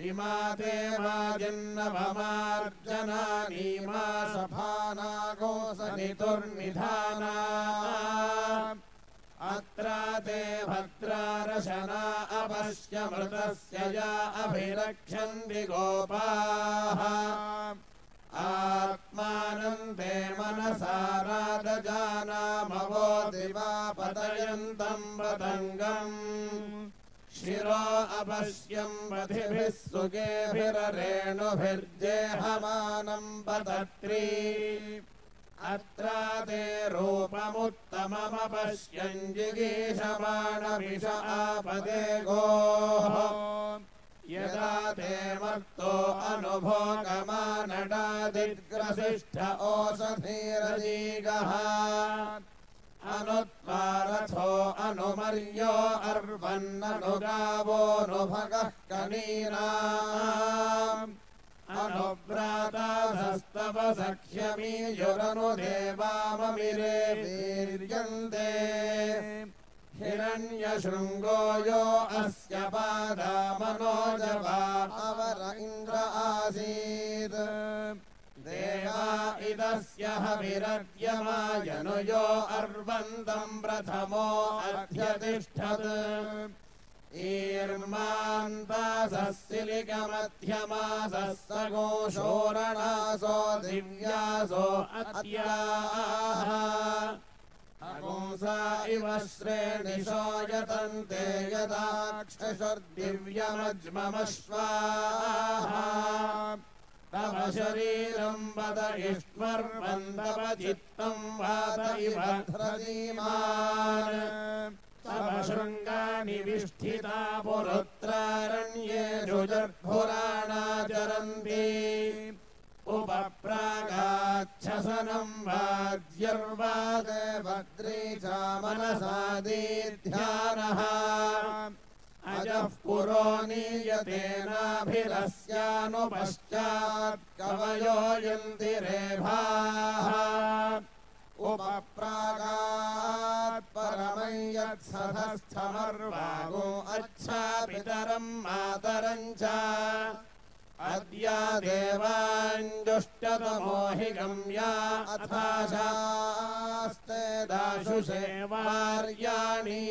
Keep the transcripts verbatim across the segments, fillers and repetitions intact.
इमा ते वाजिन्नवमार्जनानि मा सभानागोसनितुर्निधाना अत्रा ते भद्रारशना अपश्यमृतस्य या अभिरक्षन्ति गोपाः आत्मानं ते मनसा राधजानामवो दिवा पतयन्तं पतङ्गम् शिरो अपश्यं वधिभिः सुगेभिररेणुभिर्जेहमानं पतत्री अत्रा ते रूपमुत्तममपश्यन् जिगीषमाणमिष आपदे गोः यदा ते मत्तो अनुभोगमानडादिग्रसिष्ठ ओषधीरजीगः अनुत्वारथो अनुमर्यो अर्वन्ननुगावोऽनुभगः कनीनाम् अनुव्राताधस्तव सख्यमीयुरनुदेवाममिरे वीर्यन्ते हिरण्यशृङ्गो यो अस्य पादामनोजवा अवर इन्द्र आसीत् देवा इदस्य हविरद्यमायनु यो अर्वन्तम् प्रथमो अध्यतिष्ठत् ईर्मान्तासस्सिलिकमध्यमासः सगोषोरणासो दिव्यासो अत्याः अगुंसा इव श्रेणिशो यतन्ते यदाक्षुर्दिव्यमज्ममश्वाहा तव शरीरं वद इष्मर्वन्दव चित्तं वात इव ध्रजीमान् तव शृङ्गानि विष्ठिता पुरुत्रारण्ये जुजर्भुराणाचरन्ति उपप्रागाच्छसनं वाद्यर्वादे भद्री च मनसा दीध्यानः अजः पुरो नीयतेनाभिरस्यानुपश्चात् कवयो यन्ति रेभाः उपप्रागात् परमं यत्सधस्थमर्वागो अच्छापितरं मातरं च अद्या देवाञ्जुष्टतमो हि गम्या अथाशास्ते दाशुषे वार्याणि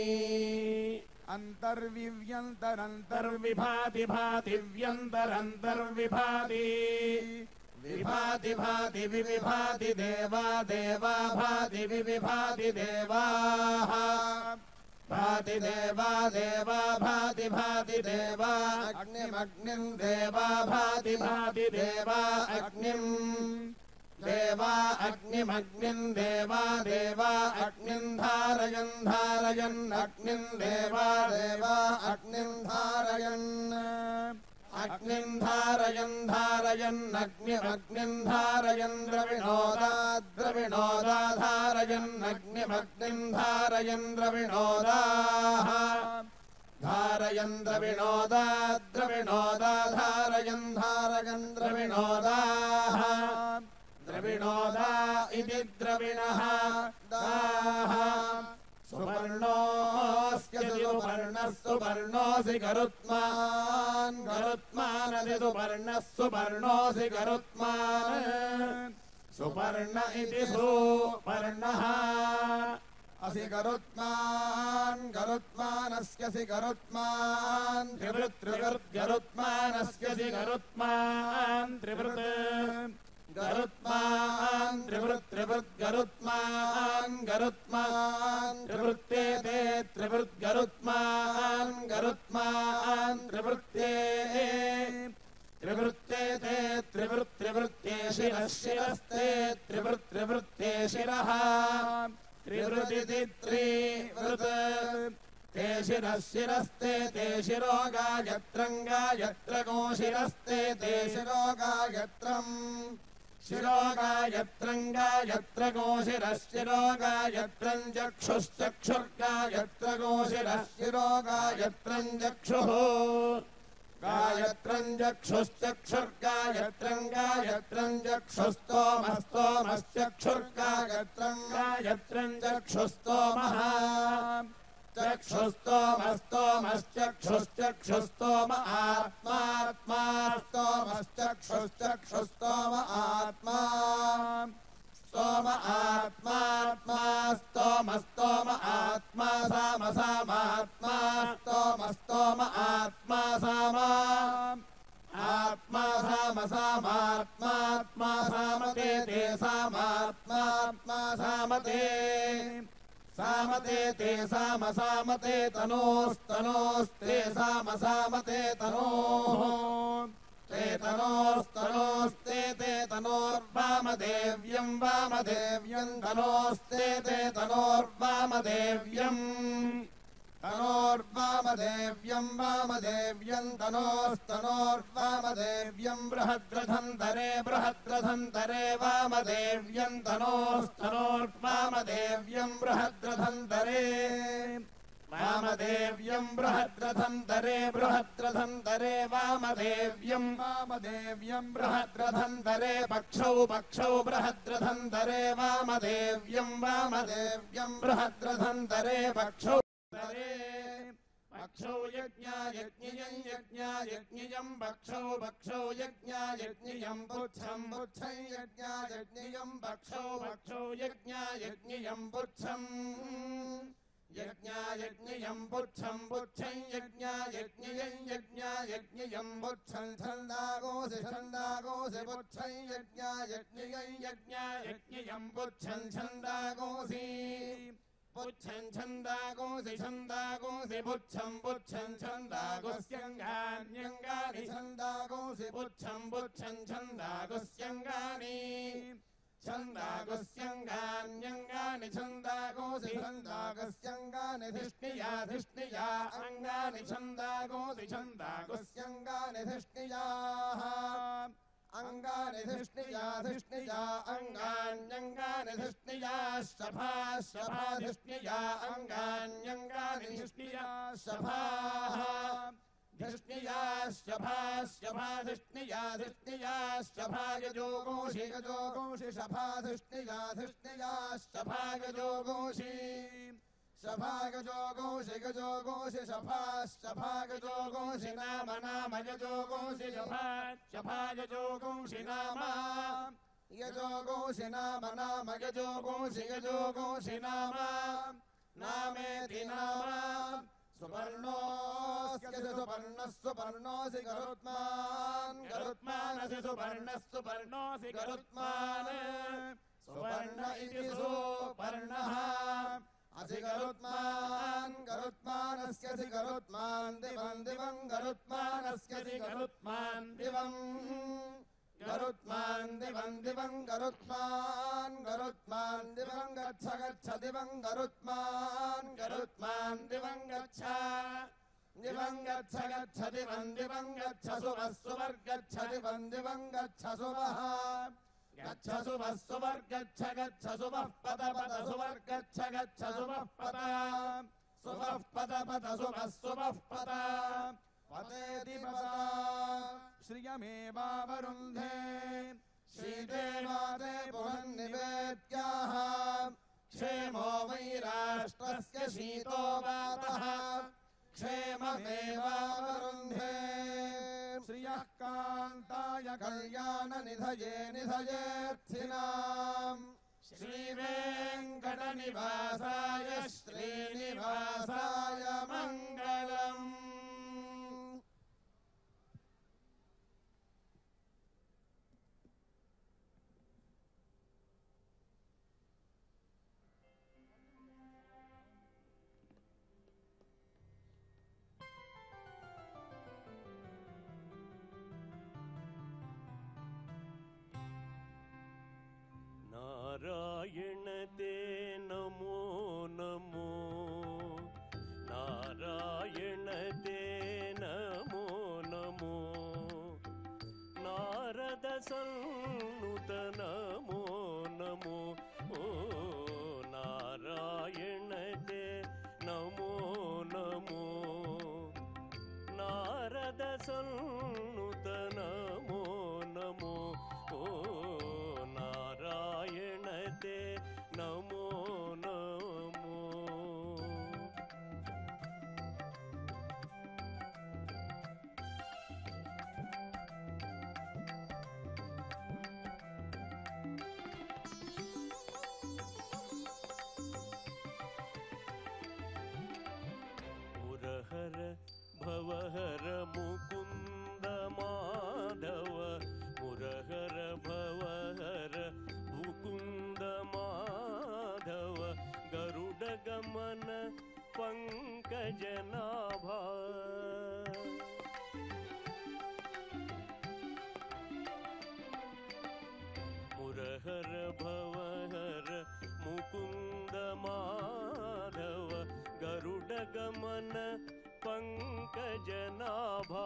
अन्तर्विव्यन्तरन्तर्विभाति भाति व्यन्तरन्तर्विभाति विभाति भाति विविभाति देवा देवा भाति विविभाति देवाः भाति देवा देवा भाति भाति देवा अग्निमग्निं देवा भाति भाति देवा अग्निं देवा अग्निमग्निं देवा देवा अग्निं धारयन् धारयन् अग्निं देवा देवा अग्निं धारयन् अग्निं धारयन् धारयन् अग्निमग्निं धारयन् द्रविणोदा द्रविणोदा धारयन् अग्निमग्निं धारयन् द्रविणोदाः धारयन् द्रविणोदा द्रविणोदा धारयन् धारयन् द्रविणोदाः द्रविणोदा इति द्रविणः दाः सुपर्णोऽस्य सुपर्णः सुपर्णोऽसि गरुत्मान् गरुत्मानसि सुपर्णः सुपर्णोऽसि गरुत्मान् सुपर्ण इति सुपर्णः असि गरुत्मान् गरुत्मानस्यसि गरुत्मान् त्रिवृत् त्रिवृत् गरुत्मानस्यसि गरुत्मान् त्रिवृत् गरुत्मान् त्रिवृत् त्रिवृत् गरुत्मान् गरुत्मान् त्रिवृत्ते ते त्रिवृत् गरुत्मान् गरुत्मान् त्रिवृत्ते त्रिवृत्ते ते त्रिवृत् त्रिवृत्ते शिरः शिरस्ते त्रिवृत् त्रिवृत्ते शिरः त्रिवृदिति त्रिवृत् ते शिरः शिरस्ते ते शिरो गायत्रं गायत्रगो शिरस्ते ते शिरो गायत्रम् शिरो गायत्रं गायत्रगो शिरः शिरो गायत्रं चक्षुश्चक्षुर्गायत्रगो शिरः शिरो गायत्रं चक्षुः गायत्रं चक्षुश्चक्षुर्गायत्रं गायत्रं चक्षुस्तोमस्तोमश्चक्षुर्गायत्रं गायत्रं चक्षुस्तोमः चक्षुस्तोमस्तोमश्चक्षुश्चक्षुस्तोम आत्मात्मा स्तोमश्चक्षुश्चक्षुस्तोम आत्मा स्तोम आत्मात्मा स्तोमस्तोम आत्मा साम सामात्मा स्तोमस्तोम आत्मा सामा आत्मा साम सामात्मात्मा सामते ते सामात्मात्मा सामते सामते ते साम सामते तनोस्तनोस्ते साम सामते तनोः ते तनोस्तनोस्ते ते तनोर्वामदेव्यं वामदेव्यं तनोस्ते ते तनोर्वामदेव्यम् तनोर्वामदेव्यं वामदेव्यं तनोस्तनोर्वामदेव्यं बृहद्रथन्तरे बृहद्रथन्तरे वामदेव्यं तनोस्तनोर्वामदेव्यं बृहद्रथन्तरे वामदेव्यं बृहद्रथन्तरे बृहद्रथन्तरे वामदेव्यं वामदेव्यं बृहद्रथन्तरे पक्षौ पक्षौ बृहद्रथन्तरे वामदेव्यं वामदेव्यं बृहद्रथन्तरे पक्षौ पक्षौ यज्ञायज्ञियं यज्ञायज्ञियं पक्षौ पक्षौ यज्ञायज्ञियं पुच्छं पुच्छं यज्ञायज्ञियं पक्षौ पक्षौ यज्ञायज्ञियं पुच्छं यज्ञायज्ञियं पुच्छं पुच्छं यज्ञायज्ञियं यज्ञायज्ञियं पुच्छं छन्दागोसि छन्दागोसि पुच्छं यज्ञायज्ञियं यज्ञायज्ञियं पुच्छं छन्दागोसि पुच्छं छन्दागोसि छन्दागोसि पुच्छं पुच्छं छन्दागोस्यङ्गान्यङ्गानि छन्दागोसि पुच्छं पुच्छं छन्दागोस्यङ्गानि छन्दागोस्यङ्गान्यङ्गानि छन्दागोसि छन्दागोस्यङ्गानि धिष्णिया धिष्णिया अङ्गानि छन्दागोसि छन्दागोस्यङ्गानि धिष्णियाः अङ्गानि धिष्णिया धिष्णिया अङ्गान्यङ्गानि धिष्णिया शफा शफा धिष्णिया अङ्गान्यङ्गानि धिष्णिया शफाः धिष्णिया शफा शफा धिष्णिया धिष्णिया शफा यजोगोषि यजोगोषि शफा धिष्णिया धिष्णिया शफा यजोगोषि शफा गजोगोषि गजोगोषि शफा शफा गजोगोषि नाम नाम यजोगोषि शफा शफा यजोगोषि नाम यजोगोषि नाम नाम यजोगोषि यजोगोषि नाम नामेति नाम सुपर्णोऽस्यसि सुपर्णः सुपर्णोऽसि गरुत्मान् गरुत्मानसि सुपर्णः सुपर्णोऽसि गरुत्मान् सुपर्ण इति सुपर्णः असि गरुत्मान् गरुत्मानस्यसि गरुत्मान् दिवं दिवं गरुत्मानस्यसि गरुत्मान् दिवं गरुत्मान् दिवं दिवं गरुत्मान् गरुत्मान् दिवं गच्छ गच्छ दिवं गरुत्मान् गरुत्मान् दिवं गच्छ दिवं गच्छ गच्छ दिवं दिवं गच्छ सुवः सुवर्गच्छ दिवं दिवं गच्छ सुवः गच्छ सुवः सुवर्गच्छ गच्छ सुवः पद पद सुवर्गच्छ गच्छ सुवः पद सुवः पद पद सुवः सुवः पद पदेति पदा श्रियमेवावरुन्धे श्रीदेवादे पुरन्निवेद्याः क्षेमो वै राष्ट्रस्य शीतो वातः क्षेममेवावरुन्धे श्रियः कान्ताय कल्याणनिधये निधयेऽर्थिनाम् श्रीवेङ्कटनिवासाय श्रीनिवासाय मङ्गलम् नारायण ते नमो नमो नारायण ते नमो नमो नारद सन्नुत नमो नमो ओ नारायण ते नमो नमो नारद सन्नुत नमो नमो ओ नारायण ते नमो नमो मुरहर भवहर मुकुंद माधव मुरहर भवहर मुकुंद माधव गरुड गमन पंकज नाभा मुरहर भवहर मुकुंद माधव गरुड गमन पंकज नाभा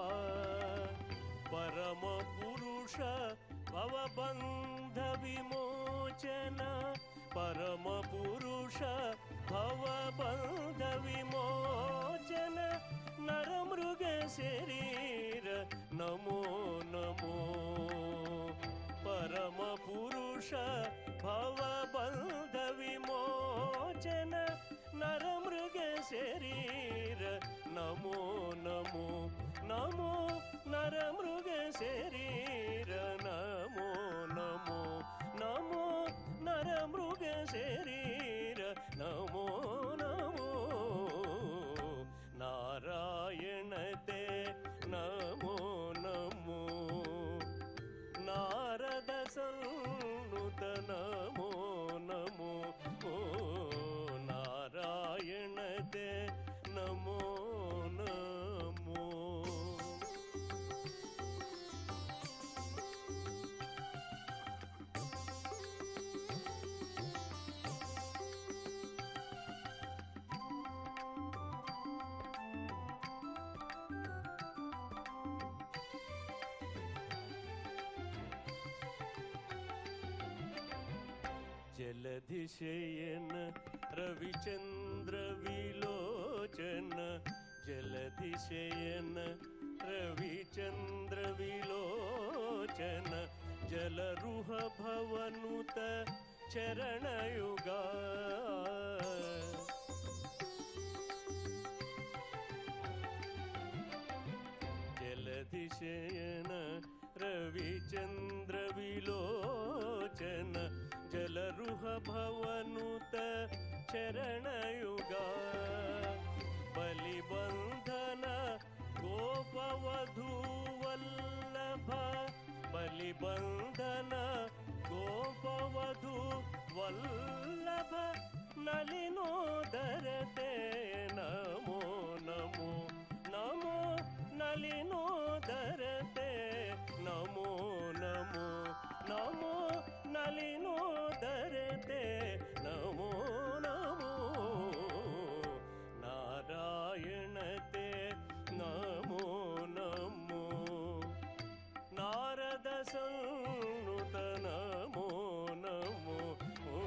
परम पुरुष भवबंध विमोचन परम पुरुष भवबंध विमोचन नरमृग शरीर नमो नमो परम पुरुष भवबंध विमोचन नरमृग शरीर नमो नमो नमो नरमृग शरीर नमो नमो नमो नरमृग शरीर नमो नमो नारायण ते नमो नमो नारद सन्नुत नमो नमो ओ नारायण ते नमो नमो जलधिशयन रविचंद्र विलोचन जलधिशयन रविचंद्र विलोचन जलरुह भवनुत चरणयुगा जलधिशयन रविचंद्र विलोचन जलरुह भवनुत चरणयुगा बलिबंधन गोपवधू वल्लभ बलिबंधन गोपवधू वल्लभ नलिनोदरते नमो नमो नमो नलिनोदरते नमो नमो नमो नलिनोदरते नमो नमो नारायण ते नमो नमो नारद सन्नुत नमो नमो ओ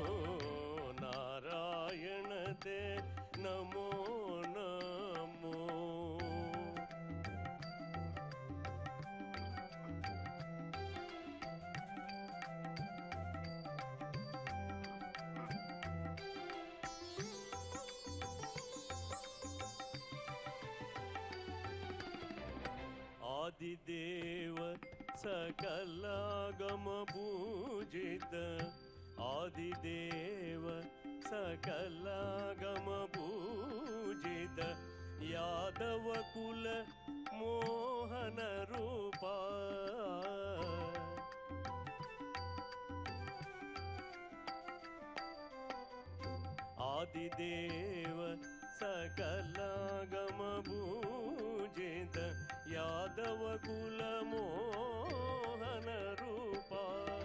नारायण ते नमो नमो आदिदेव सकलागम पूजित आदिदेव सकलागम पूजित यादव कुल मोहन रूपा आदिदेव सकलागम पूजित यादव कुल मोहन रूपा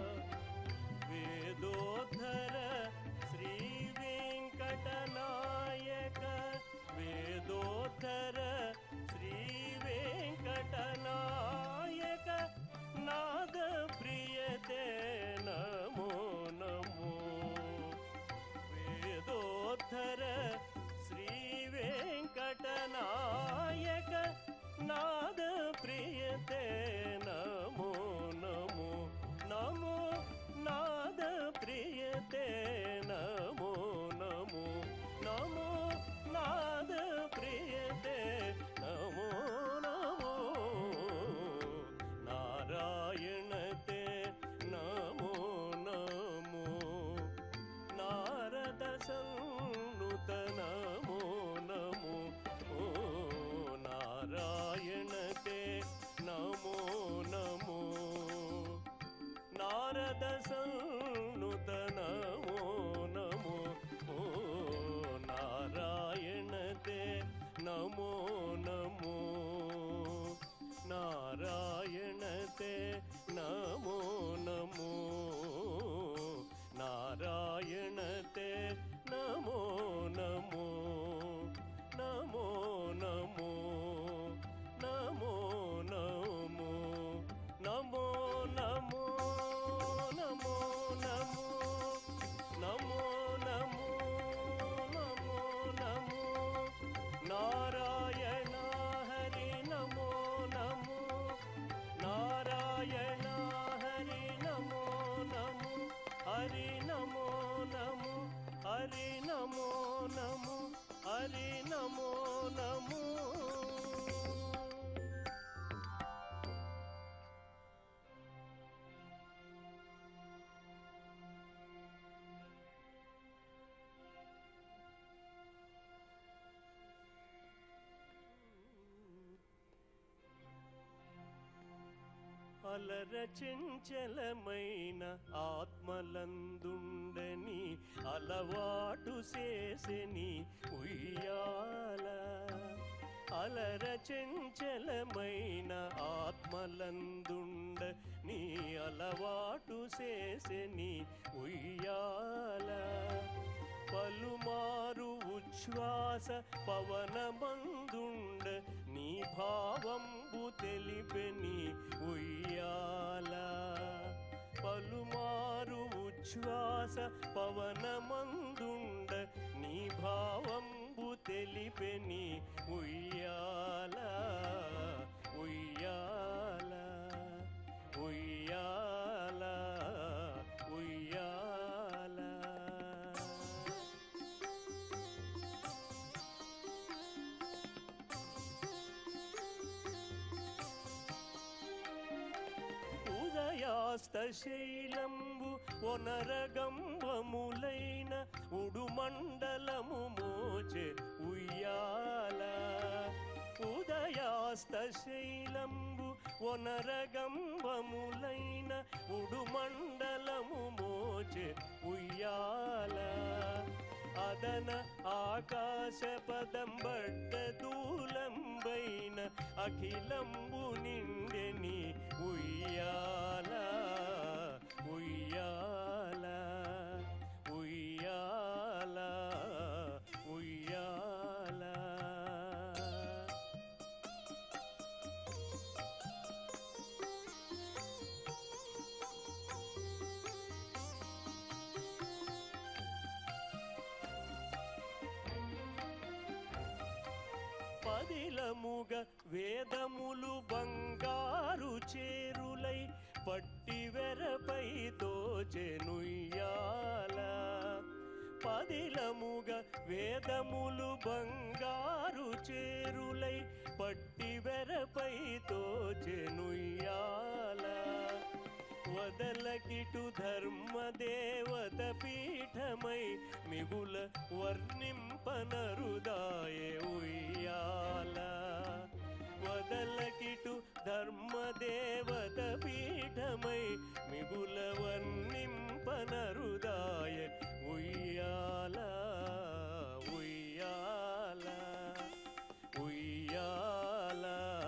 वेदोद्धर श्री वेंकटनायक वेदोद्धर श्री वेंकटनायक नाद प्रियते नमो नमो वेदोद्धर श्री वेंकटनायक అలర చెంచలమైన ఆత్మలందుండని అలవాటు చేసెని ఉయ్యాల. అలర చెంచలమైన ఆత్మలందుండ నీ అలవాటు చేసెని ఉయ్యాల. పలుమారు ఉచ్ఛ్వాస పవనమందుండ నీ భావంబు తెలిపెని ఉయ్యాల. పలుమారు ఉచ్ఛ్వాస పవనమందుండ నీ భావంబు తెలిపెని ఉయ్యాల. ఉయ్యాల ఉయ్యాల ఉయ్యాల. ఉదయాస్తశైలంబు ఒనరగంబములైన ఉడుమండలము మోచె ఉయ్యాల. ఉదయాస్తశైలంబు ఒనరగంబములైన ఉడుమండలము మోచె ఉయ్యాల. అదన ఆకాశ పదంబడ్డ దూలంబైన అఖిలంబు నిండెని ఉయ్యాల. ఉయ్యాల ఉయ్యాల ఉయ్యాల. పదిలముగ వేదములు బంగారు చేరులై పట్టి వెరపై తోచెనుయ్యాల. పదిలముగ వేదములు బంగారు చేరులై పట్టి వెరపై తోచెనుయ్యాల. వదలకిటు ధర్మదేవత పీఠమై మిగుల వర్ణింపనరుదాయే ఉయ్యాల. వదలకిటు ధర్మదేవత పీఠమై మిగుల వర్ణింపనరుదాయ ఉయ్యాల. ఉయ్యాల ఉయ్యాల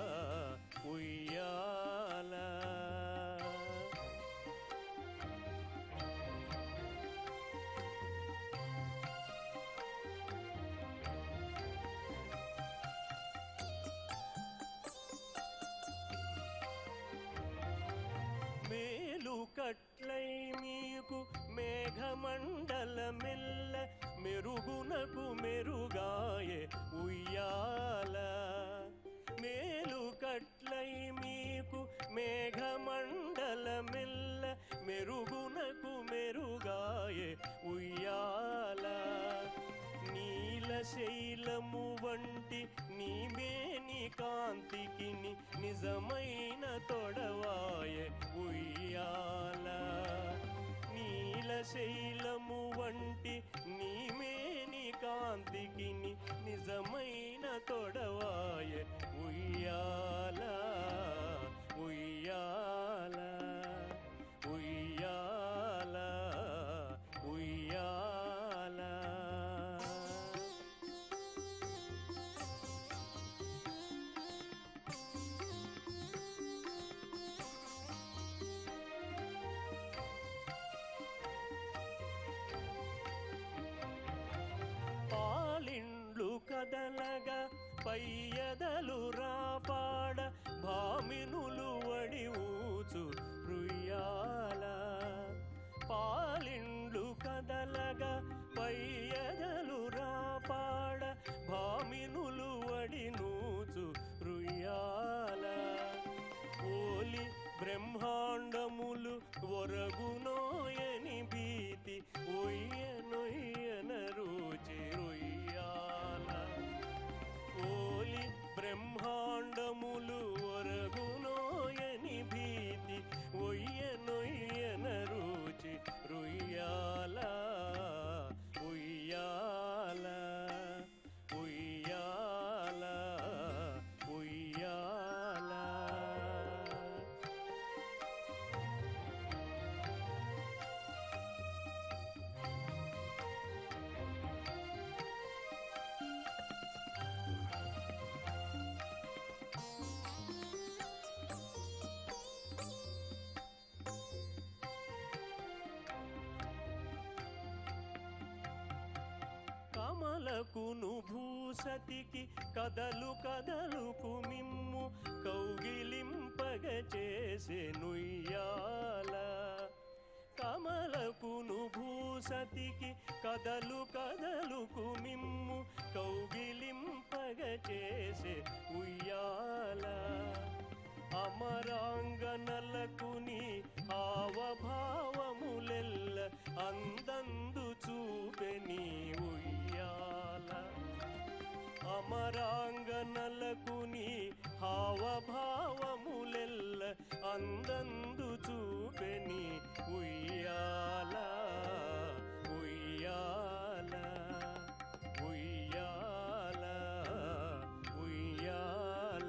ఉయ్యాల. మేలు కట్లై మీకు మేఘమండలమెల్ల మెరుగునకు మెరుగాయే ఉయ్యాల. మేలు కట్లై మీకు మేఘమండలమెల్ల మెరుగునకు మెరుగాయే ఉయ్యాల. నీలశైలము వంటి నీమేని కాంతికి నిజమైన తొడవాయే ఉయ్యాల. నీలశైలము వంటి నీమేని కాంతికి నిజమైన తొడవాయే ఉయ్యాల. ఉయ్యాల ఉయ్యాల ఉయ్యాల. పాలిండ్లు కదలగా పయ్యదలు రాపాడ భామినులు వడి ఊచు రుయ్యాల. పాలిండ్లు కదలగా పయ్యదలు రాపాడ భామినులు వడి నూచు రుయ్యాల. ఓలి బ్రహ్మాండములు ఒరగునోయని భీతి ఒయ్యనొయ్యన రుచి రుయ్యాల. ఓలి బ్రహ్మా కమలకును భూసతికి కదలు కదలుకు మిమ్ము కౌగిలింపగ చేసెనుయ్యాల కమలకును భూసతికి కదలు కదలుకు మిమ్ము కౌగిలింపగ చేసే ఉయ్యాల అమరాంగనలకుని హావభావములెల్ల అందందు చూపెని ఉయ్యాల అమరాంగనలకుని హావభావములెల్ల అందందు చూపెని ఉయ్యాల ఉయ్యాల ఉయ్యాల ఉయ్యాల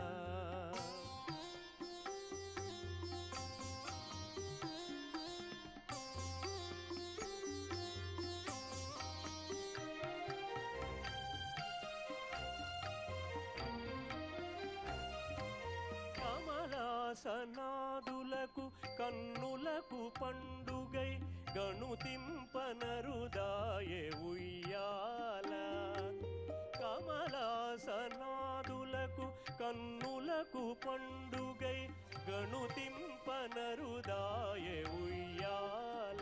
కమలాసనాదులకు కన్నులకు పండుగై గణుతింపనరుదాయే ఉయ్యాల కమలాసనాదులకు కన్నులకు పండుగై గణుతింపనరుదాయే ఉయ్యాల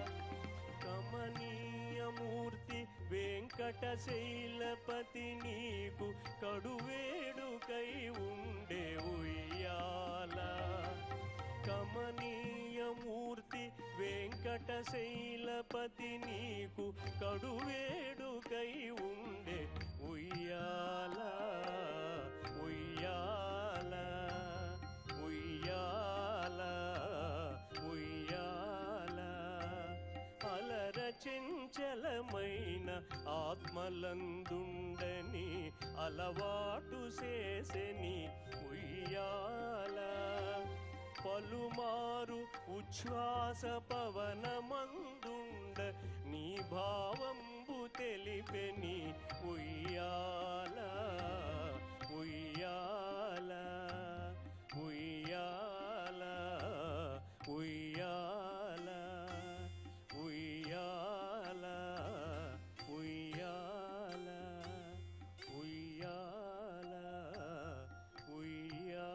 కమనీయమూర్తి వెంకటశైలపతి నీకు కడువేడుకై ఉండే ఉయ్యాల కమనీయమూర్తి వెంకటశైలపతి నీకు కడువేడుకై ఉండే ఉయ్యాల ఉయ్యాల ఉయ్యాల ఉయ్యాల అలర చెంచలమైన ఆత్మలందుండని అలవాటు చేసెని ఉయ్యాల పలుమారు ఉచ్ఛ్వాస పవనమందుండ నీ భావంబు తెలిపెని ఉయ్యాల ఉయ్యాల ఉయ్యాల ఉయ్యాల ఉయ్యాల ఉయ్యాల ఉయ్యాల ఉయ్యాల.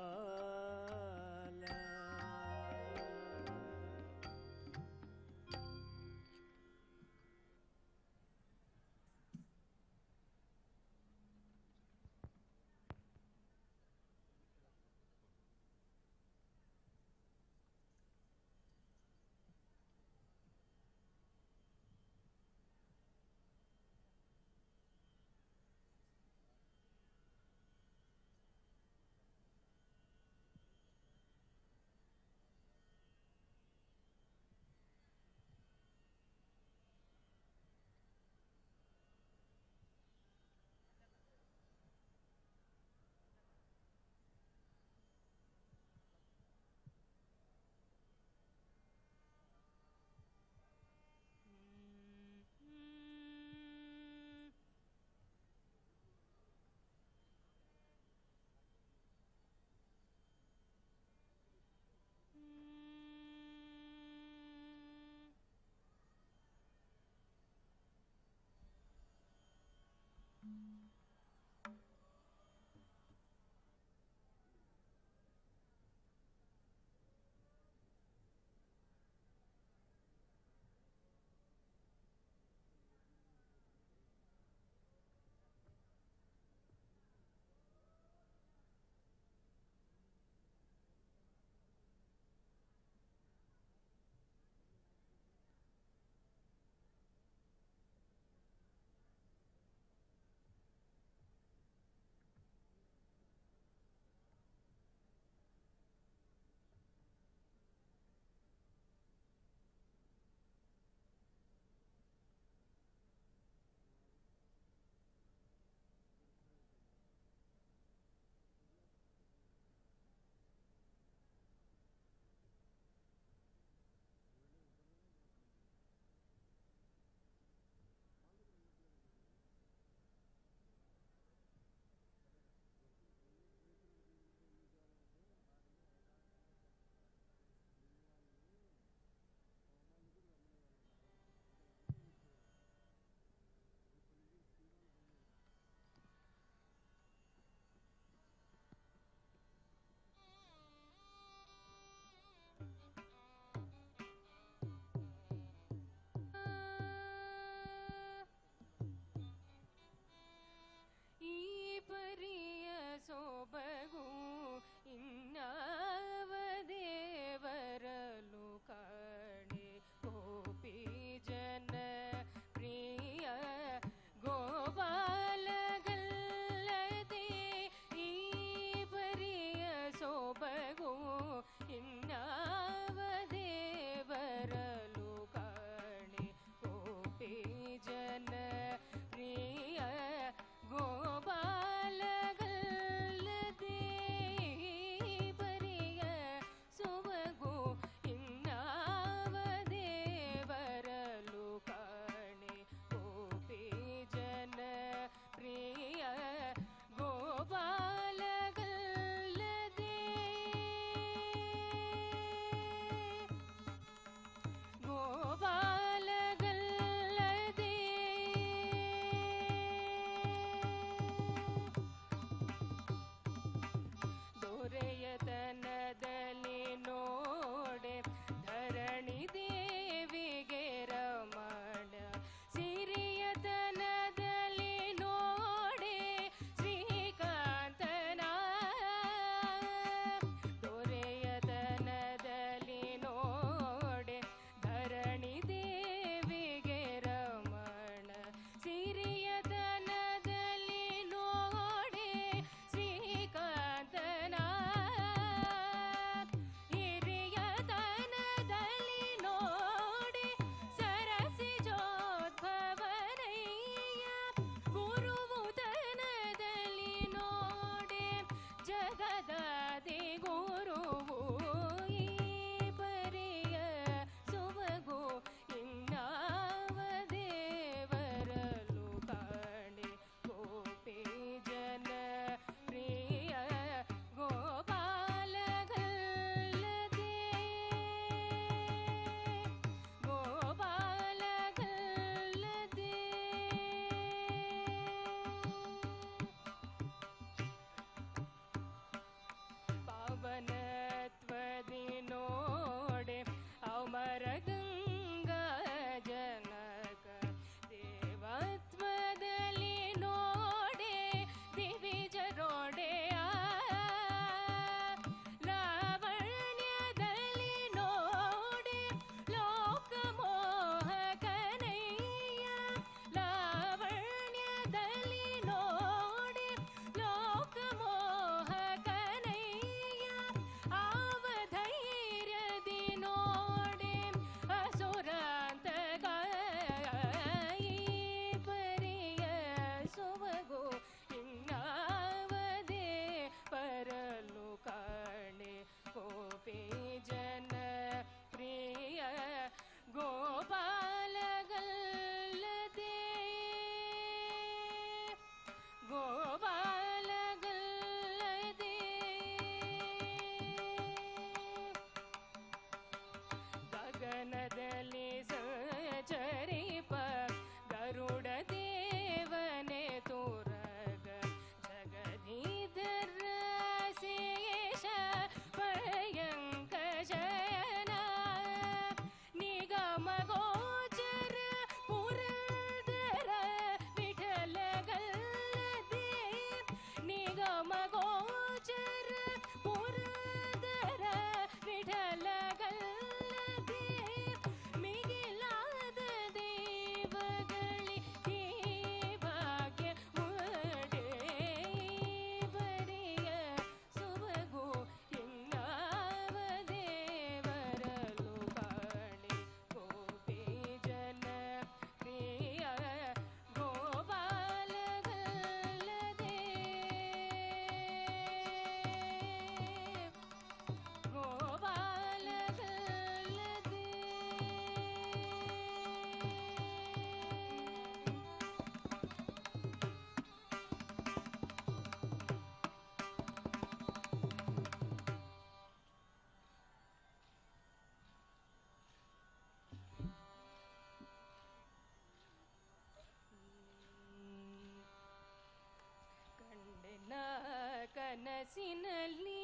ಕನಸಿನಲ್ಲಿ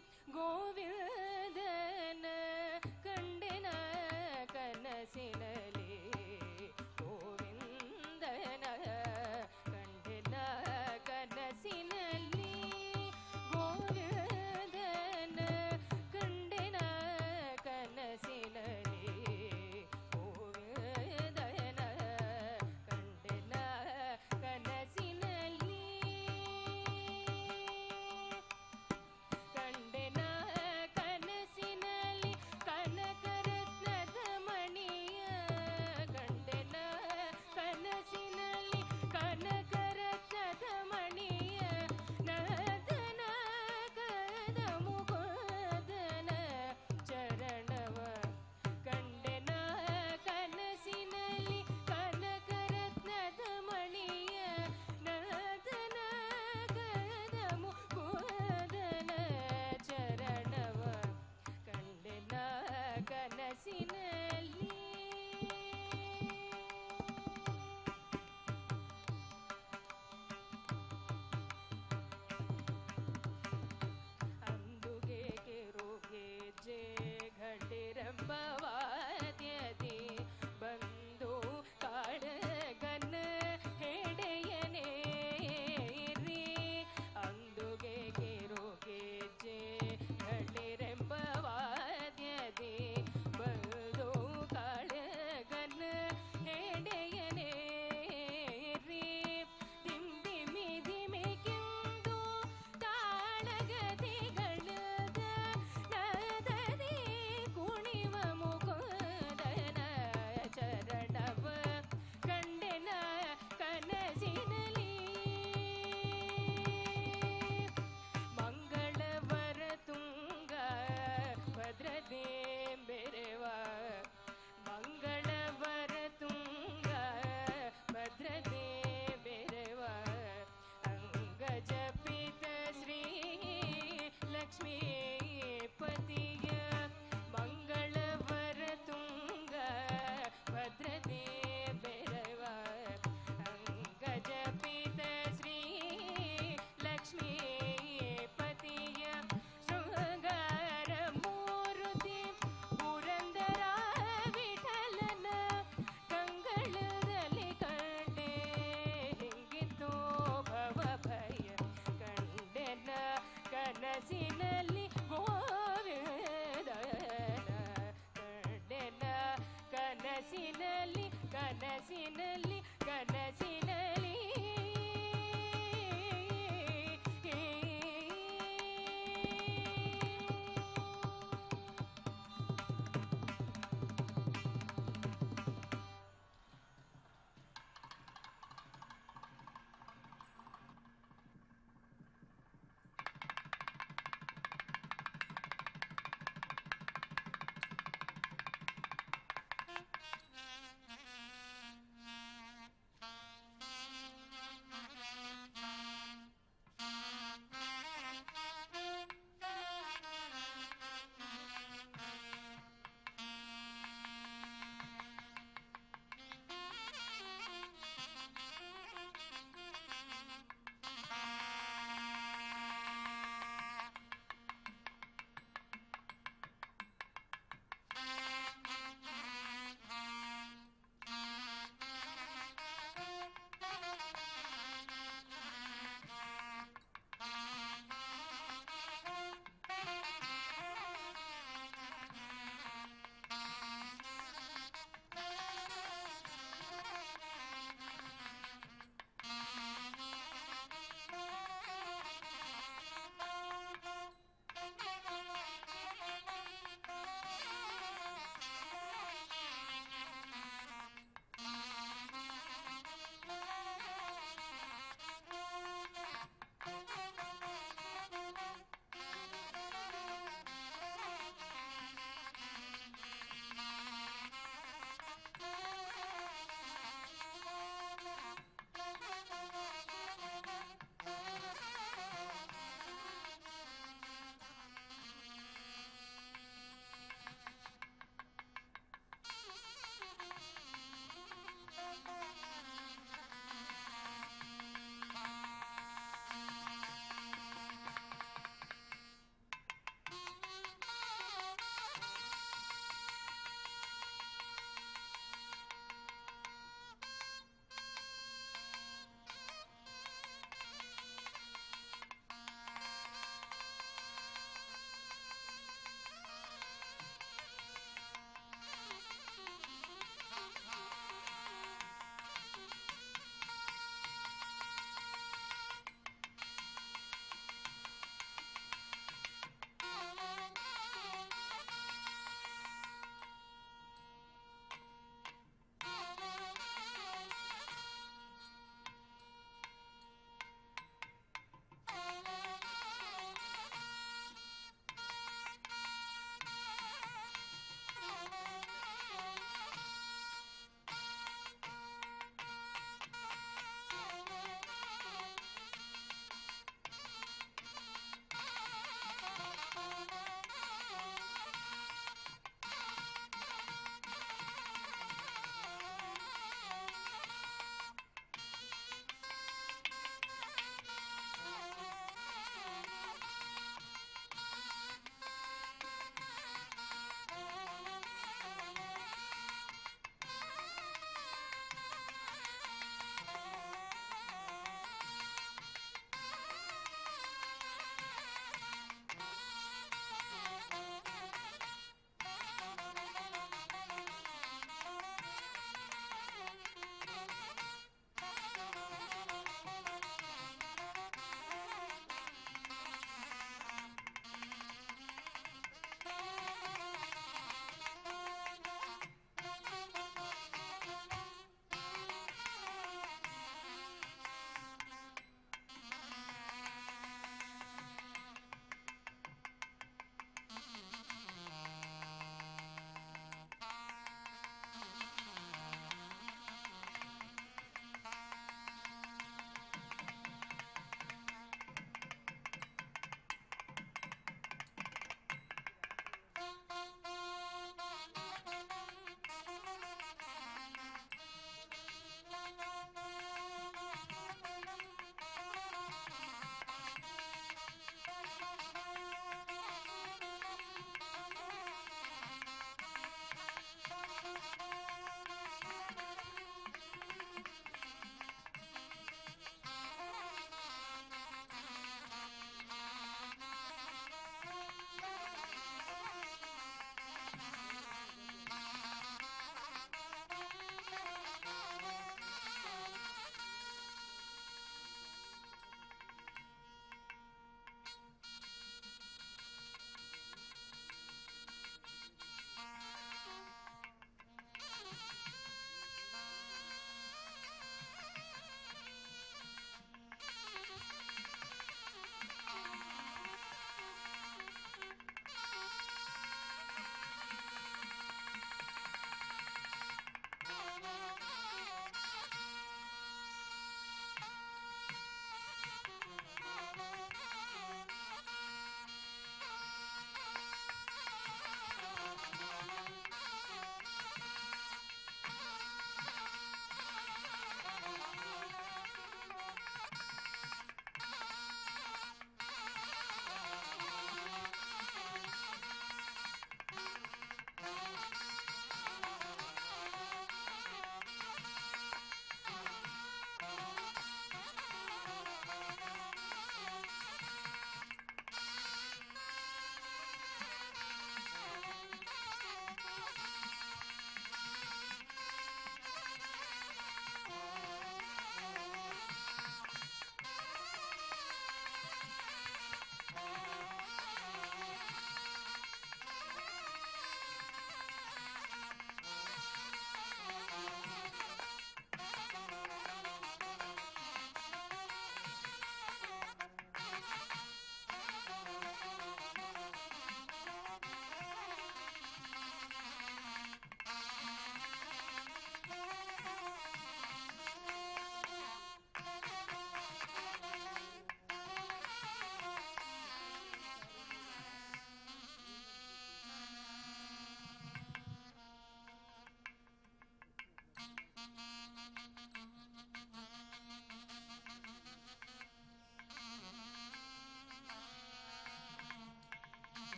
ಗೋವಿಂದನ ಕಂಡೆನ ಕನಸಿನಲ್ಲಿ ಗೋವಿಂದನ ಕಂಡೆನ ಕನಸಿನಲ್ಲಿ ಗೋವಿಂದನ ಕಂಡೆನ ಕನಸಿನಲ್ಲಿ ಗೋವಿಂದನ ಕಂಡೆನ ಕನಸಿನಲ್ಲಿ ಕಂಡೆನ ಕನಸಿನಲ್ಲಿ ಕನಕರತ್ನದ ಮಣಿಯ ಕಂಡೆನ ಕನಸಿನಲ್ಲಿ ಕನಕರತ್ನದ ಮಣಿಯ ನದನ ಕದ ಮುಗೋದನ ಚರಣವ ಕಂಡೆನ ಕನಸಿನಲ್ಲಿ ಕನಕರತ್ನದ ಮಣಿಯ ನದನ ಕದ ಮುಗೋದನ ಚರಣವ ಕಂಡೆನ ಕನಸಿನಲ್ಲಿ ಅಂದುಗೆ ಕೆರುಗೆ ಜೆ ಘಟಿರಂಬವಾದ್ಯದಿ ಬಂದು ಕಾಳಗನ ಹೆಡೆಯನೇ ರೀ ಅಂದುಗೆ ಕೆರುಗೆ ಜೆ ಘಟಿರಂಬವಾದ್ಯದಿ ಬಂದು ಕಾಳಗನ ಹೆಡೆಯನೇ ರೀ ದಿಂಡಿಮಿ ದಿಮಿಕೆಂದು ತಾಳಗತಿಗಳದ ನದದಿ ಕುಣಿವ ಮುಕುಂದನ ಚರಣವ ಕಂಡೆನ ಕನಸಿನಲ್ಲಿ ಮಂಗಳವ ಲಕ್ಷ್ಮೀಪತಿಯ ಮಂಗಳವರ ತುಂಗ ಭದ್ರದೇ ಬೆರವ ಅಂಗಜ ಪಿತ ಶ್ರೀ ಲಕ್ಷ್ಮೀಪತಿಯ ಶೃಂಗಾರ ಮೂರುತಿ ಪುರಂದರ ವಿಠಲನ ಕಂಗಳದಲ್ಲಿ ಕಂಡೆ ಹಿಂಗಿತ್ತು ಭವ ಭಯ ಕಂಡೆನ ಕನಸಿನಲ್ಲಿ ಗೋವಿಂದನ ಕಂಡೆನ ಕನಸಿನಲ್ಲಿ ಕನಸಿನಲ್ಲಿ ಕನಸಿನಲ್ಲಿ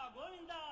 గోవిందా